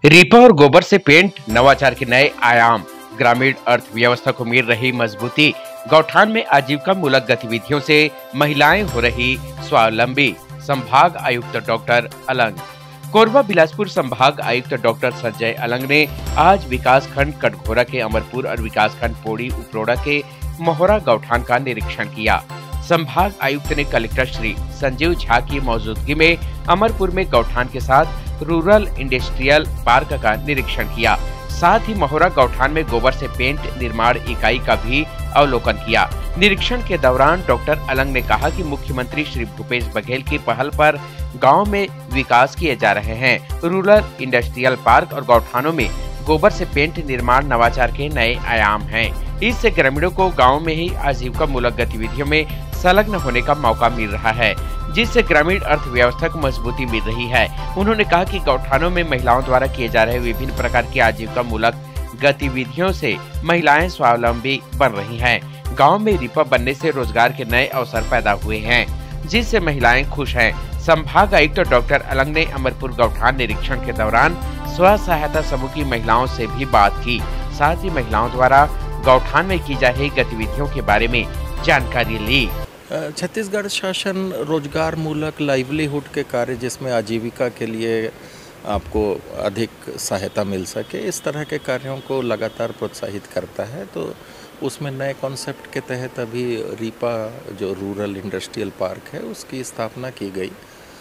रीपा और गोबर से पेंट, नवाचार के नए आयाम, ग्रामीण अर्थव्यवस्था को मिल रही मजबूती। गौठान में आजीविका मूलक गतिविधियों से महिलाएं हो रही स्वावलंबी। संभाग आयुक्त डॉक्टर अलंग। कोरबा बिलासपुर संभाग आयुक्त डॉक्टर संजय अलंग ने आज विकास खंड कटघोरा के अमरपुर और विकास खंड पोड़ी उपरोड़ा के मोहरा गौठान का निरीक्षण किया। संभाग आयुक्त ने कलेक्टर श्री संजीव झा की मौजूदगी में अमरपुर में गौठान के साथ रूरल इंडस्ट्रियल पार्क का निरीक्षण किया। साथ ही मोहरा गौठान में गोबर से पेंट निर्माण इकाई का भी अवलोकन किया। निरीक्षण के दौरान डॉक्टर अलंग ने कहा कि मुख्यमंत्री श्री भूपेश बघेल की पहल पर गांव में विकास किए जा रहे हैं। रूरल इंडस्ट्रियल पार्क और गौठानों में गोबर से पेंट निर्माण नवाचार के नए आयाम हैं। इससे ग्रामीणों को गांव में ही आजीविका मूलक गतिविधियों में संलग्न होने का मौका मिल रहा है, जिससे ग्रामीण अर्थव्यवस्था को मजबूती मिल रही है। उन्होंने कहा कि गौठानों में महिलाओं द्वारा किए जा रहे विभिन्न प्रकार की आजीविका मूलक गतिविधियों से महिलाएं स्वावलंबी बन रही हैं। गांव में रीपा बनने से रोजगार के नए अवसर पैदा हुए हैं, जिससे महिलाएं खुश हैं। संभाग आयुक्त डॉक्टर अलंग ने अमरपुर गौठान निरीक्षण के दौरान स्व सहायता समूह की महिलाओं से भी बात की। साथ ही महिलाओं द्वारा गौठान में की जा रही गतिविधियों के बारे में जानकारी ली। छत्तीसगढ़ शासन रोजगार मूलक लाइवलीहुड के कार्य, जिसमें आजीविका के लिए आपको अधिक सहायता मिल सके, इस तरह के कार्यों को लगातार प्रोत्साहित करता है। तो उसमें नए कॉन्सेप्ट के तहत अभी रीपा जो रूरल इंडस्ट्रियल पार्क है उसकी स्थापना की गई।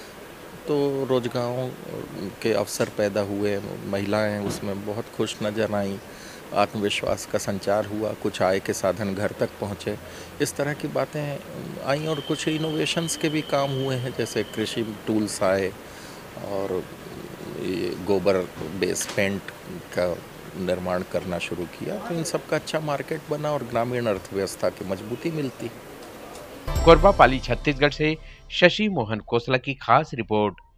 तो रोजगारों के अवसर पैदा हुए, महिलाएं उसमें बहुत खुश नजर आईं, आत्मविश्वास का संचार हुआ, कुछ आय के साधन घर तक पहुँचे, इस तरह की बातें आई। और कुछ इनोवेशंस के भी काम हुए हैं, जैसे कृषि टूल्स आए और गोबर बेस पेंट का निर्माण करना शुरू किया। तो इन सब का अच्छा मार्केट बना और ग्रामीण अर्थव्यवस्था की मजबूती मिलती। कोरबा पाली छत्तीसगढ़ से शशि मोहन कोसला की खास रिपोर्ट।